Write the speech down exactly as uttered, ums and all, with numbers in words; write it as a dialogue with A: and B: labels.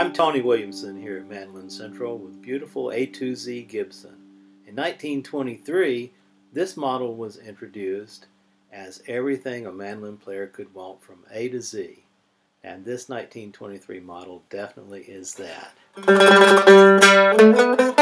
A: I'm Tony Williamson here at Mandolin Central with beautiful A two Z Gibson. In nineteen twenty-three, this model was introduced as everything a mandolin player could want from A to Z. And this nineteen twenty-three model definitely is that.